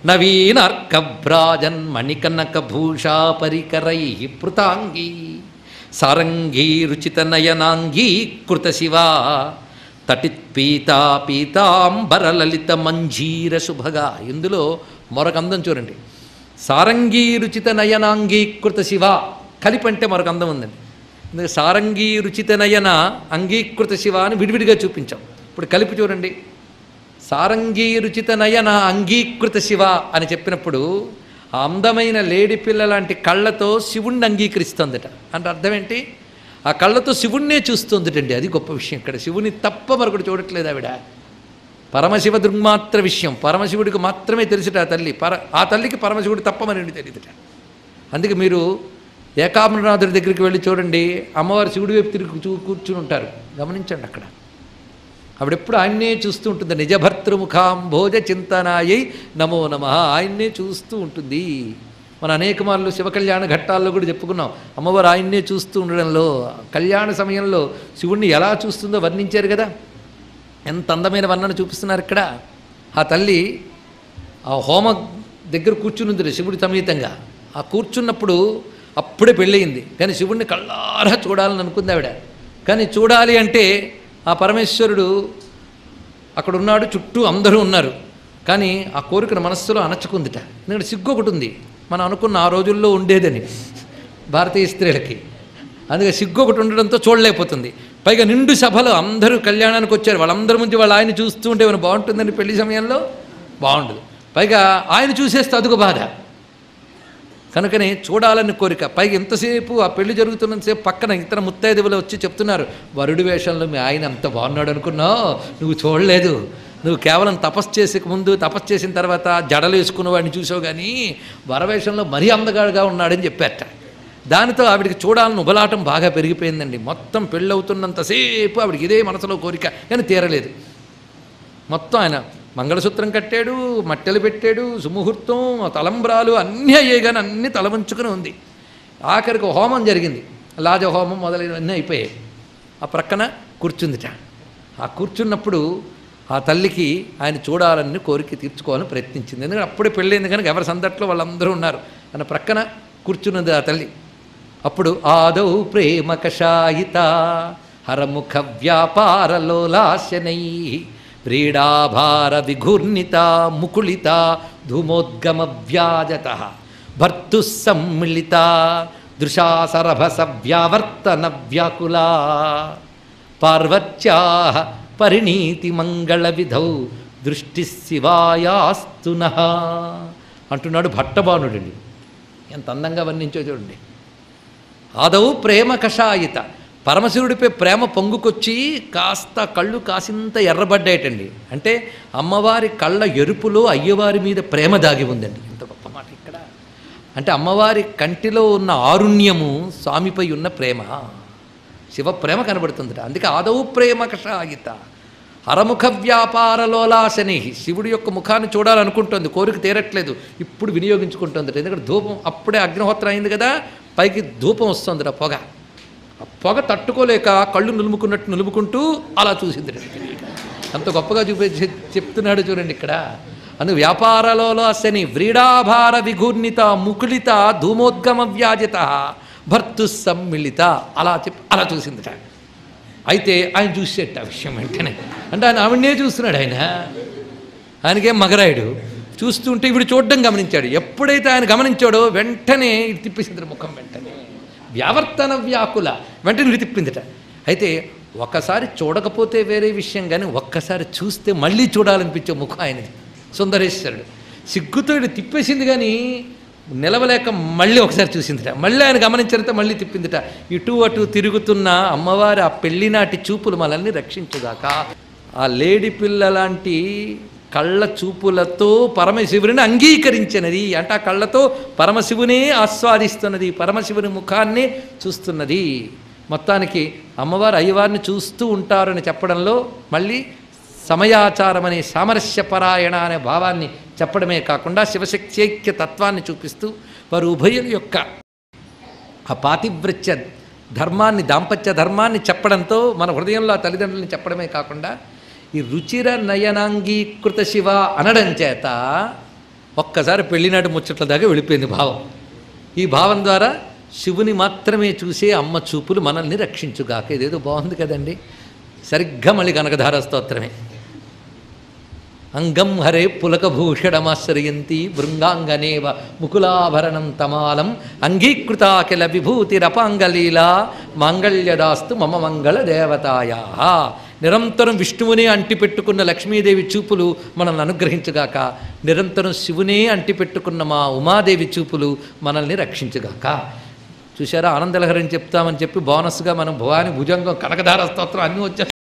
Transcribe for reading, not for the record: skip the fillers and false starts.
నవీనార్కభ్రాజన్ మణికనకభూషా పరికరై పృతాంగీ సారంగీ రుచితనయనాంగీ కృత శివా తటిత్పీతా పీతాంబరలలిత మంజీర శుభగా. ఇందులో మరొక అందం చూడండి. సారంగీ రుచిత నయనాంగీకృత శివ కలిపంటే మరొక అందం ఉందండి. అందుకే సారంగీ రుచిత నయన అంగీకృత శివ అని విడివిడిగా చూపించాం. ఇప్పుడు కలిపి చూడండి. సారంగీ రుచిత నయన అంగీకృత శివ అని చెప్పినప్పుడు ఆ అందమైన లేడి పిల్ల లాంటి కళ్ళతో శివుణ్ణి అంగీకరిస్తుందట. అంటే అర్థం ఏంటి? ఆ కళ్ళతో శివుణ్ణే చూస్తుందటండి. అది గొప్ప విషయం. ఇక్కడ శివుని తప్ప మరొకటి చూడట్లేదు ఆవిడ. పరమశివ దృగ్మాత్ర విషయం పరమశివుడికి మాత్రమే తెలిసిట ఆ తల్లి. ఆ తల్లికి పరమశివుడు తప్ప మరేంటి తెలియదుట. అందుకే మీరు ఏకాంబరనాథుడి దగ్గరికి వెళ్ళి చూడండి, అమ్మవారు శివుడి వైపు తిరిగి కూర్చుని ఉంటారు. గమనించండి అక్కడ. ఆవిడెప్పుడు ఆయన్నే చూస్తూ ఉంటుంది. నిజభర్తృముఖాంభోజ చింతనాయై నమో నమః. ఆయన్నే చూస్తూ ఉంటుంది. మన అనేక మార్లు శివకళ్యాణ ఘట్టాల్లో కూడా చెప్పుకున్నాం. అమ్మవారు ఆయన్నే చూస్తూ ఉండడంలో కళ్యాణ సమయంలో శివుణ్ణి ఎలా చూస్తుందో వర్ణించారు కదా. ఎంత అందమైన వర్ణన చూపిస్తున్నారు ఇక్కడ. ఆ తల్లి ఆ హోమ దగ్గర కూర్చుని శివుడి సమేతంగా. ఆ కూర్చున్నప్పుడు అప్పుడే పెళ్ళయింది. కానీ శివుడిని కళ్ళారా చూడాలని అనుకుంది ఆవిడ. కానీ చూడాలి అంటే ఆ పరమేశ్వరుడు అక్కడ ఉన్నాడు, చుట్టూ అందరూ ఉన్నారు. కానీ ఆ కోరికను మనస్సులో అణచుకుందిట. ఎందుకంటే సిగ్గు ఒకటి ఉంది. మనం అనుకున్న ఆ రోజుల్లో ఉండేదని భారతీయ స్త్రీలకి. అందుకే సిగ్గు ఒకటి ఉండడంతో చూడలేకపోతుంది. పైగా నిండు సభలో అందరూ కళ్యాణానికి వచ్చారు. వాళ్ళందరి ముందు వాళ్ళు ఆయన చూస్తూ ఉంటే ఏమైనా బాగుంటుందని పెళ్లి సమయంలో బాగుండదు. పైగా ఆయన చూసేస్తే అదుగు బాధ. కనుకనే చూడాలని కోరిక. పైగా ఎంతసేపు ఆ పెళ్లి జరుగుతున్నంతసేపు పక్కన ఇతర ముత్తైదువులు వచ్చి చెప్తున్నారు, వరుడి వేషంలో మీ ఆయన అంత బాగున్నాడు అనుకున్నావు, నువ్వు చూడలేదు, నువ్వు కేవలం తపస్సు చేసే ముందు తపస్సు చేసిన తర్వాత జడలు వేసుకున్న వాడిని చూసావు, కానీ వరవేషంలో మరీ అందగాడుగా ఉన్నాడని చెప్పారట. దానితో ఆవిడికి చూడాలని ఉబలాటం బాగా పెరిగిపోయిందండి. మొత్తం పెళ్ళవుతున్నంతసేపు ఆవిడికి ఇదే మనసులో కోరిక, కానీ తీరలేదు. మొత్తం ఆయన మంగళసూత్రం కట్టాడు, మట్టెలు పెట్టాడు, సుముహూర్తం, తలంబ్రాలు అన్నీ అయ్యాయి, కానీ అన్నీ తలవంచుకుని ఉంది. ఆఖరికి హోమం జరిగింది. లాజహోమం మొదలైనవన్నీ అయిపోయాయి. ఆ ప్రక్కన కూర్చుందిట. ఆ కూర్చున్నప్పుడు ఆ తల్లికి ఆయన చూడాలని కోరిక తీర్చుకోవాలని ప్రయత్నించింది. ఎందుకంటే అప్పుడే పెళ్ళైంది కనుక ఎవరి సందట్లో వాళ్ళందరూ ఉన్నారు. ఆయన ప్రక్కన కూర్చున్నది ఆ తల్లి. అప్పుడు ఆదౌ ప్రేమ కషాయిత హరముఖ వ్యాపారలోలాశనై వ్రీడాభార విఘూర్ణిత ముకుళిత ధూమోద్గమ వ్యాజత భర్తు సమ్మిళిత దృశాసరభస వ్యావర్తన వ్యాకులా పార్వత్యా పరిణీతి మంగళ విధౌ దృష్టి శివాయాస్తున అంటున్నాడు భట్టబాణుడండి. ఎంత అందంగా వర్ణించో చూడండి. ఆదౌ ప్రేమ కషాయిత, పరమశివుడిపై ప్రేమ పొంగుకొచ్చి కాస్త కళ్ళు కాసింత ఎర్రబడ్డాయటండి. అంటే అమ్మవారి కళ్ళ ఎరుపులో అయ్యవారి మీద ప్రేమ దాగి ఉందండి. ఎంత గొప్ప మాట ఇక్కడ. అంటే అమ్మవారి కంటిలో ఉన్న ఆరుణ్యము స్వామిపై ఉన్న ప్రేమ, శివ ప్రేమ కనబడుతుందట. అందుకే ఆదౌ ప్రేమ కషాయిత హరముఖ వ్యాపారలోలాశని, శివుడి యొక్క ముఖాన్ని చూడాలనుకుంటుంది, కోరిక తీరట్లేదు, ఇప్పుడు వినియోగించుకుంటుంది. ఎందుకంటే ధూపం అప్పుడే అగ్నిహోత్రం అయింది కదా, పైకి ధూపం వస్తుంది. పొగ, ఆ పొగ తట్టుకోలేక కళ్ళు నులుముకున్నట్టు నులుముకుంటూ అలా చూసింది. అంత గొప్పగా చెప్తున్నాడు చూడండి ఇక్కడ. అందుకు వ్యాపారలోలాశని వ్రీడాభార విఘూర్ణిత ముకుళిత ధూమోద్గమ వ్యాజిత భర్తు సమ్మిళిత అలా చూసిందిట. అయితే ఆయన చూసేట ఆ విషయం వెంటనే. అంటే ఆయన ఆవిడనే చూస్తున్నాడు. ఆయనకేం మగరాయుడు. చూస్తుంటే ఇప్పుడు చూడడం గమనించాడు. ఎప్పుడైతే ఆయన గమనించాడో వెంటనే ఇటు తిప్పేసింది ముఖం. వెంటనే వ్యావర్తన వ్యాకుల, వెంటనే ఇటు తిప్పిందిట. అయితే ఒక్కసారి చూడకపోతే వేరే విషయం, కానీ ఒక్కసారి చూస్తే మళ్ళీ చూడాలనిపించే ముఖం ఆయనది. సుందరేశ్వరుడు సిగ్గుతో ఇటు తిప్పేసింది, కానీ నిలవలేక మళ్ళీ ఒకసారి చూసిందిట. మళ్ళీ ఆయన గమనించారంటే మళ్ళీ తిప్పిందిట. ఇటు అటు తిరుగుతున్న అమ్మవారి ఆ పెళ్లినాటి చూపులు మనల్ని రక్షించుగాక. ఆ లేడి పిల్ల లాంటి కళ్ళ చూపులతో పరమశివుని అంగీకరించినది. అంటే ఆ కళ్ళతో పరమశివునే ఆస్వాదిస్తున్నది, పరమశివుని ముఖాన్ని చూస్తున్నది. మొత్తానికి అమ్మవారు అయ్యవారిని చూస్తూ ఉంటారని చెప్పడంలో మళ్ళీ సమయాచారం అనే సామరస్యపరాయణ అనే భావాన్ని చెప్పడమే కాకుండా శివశక్త్యైక్య తత్వాన్ని చూపిస్తూ వారు ఉభయుల యొక్క ఆ పాతివ్రత్య ధర్మాన్ని, దాంపత్య ధర్మాన్ని చెప్పడంతో మన హృదయంలో ఆ తల్లిదండ్రులని చెప్పడమే కాకుండా ఈ రుచిర నయనాంగీకృత శివ అనడం చేత ఒక్కసారి పెళ్ళినాటి ముచ్చట్ల దాకా వెళ్ళిపోయింది భావం. ఈ భావం ద్వారా శివుని మాత్రమే చూసే అమ్మ చూపులు మనల్ని రక్షించుగాక. ఇదేదో బాగుంది కదండి. సరిగ్గా మళ్ళీ కనకధార స్తోత్రమే. అంగం హరే పులకభూషణమాశ్రయంతి భృంగాంగనేవ ముకులాభరణం తమాలం అంగీకృతాకిల విభూతిరపాంగలీలా మాంగళ్యదాస్తు మమ మంగళ దేవతాయా. నిరంతరం విష్ణువునే అంటిపెట్టుకున్న లక్ష్మీదేవి చూపులు మనల్ని అనుగ్రహించుగాక. నిరంతరం శివునే అంటిపెట్టుకున్న మా ఉమాదేవి చూపులు మనల్ని రక్షించుగాక. చూసారా, ఆనందలహరిని చెప్తామని చెప్పి బోనస్గా మనం భవాని భుజంగం కనకధార స్తోత్రం అన్నీ వచ్చాయి.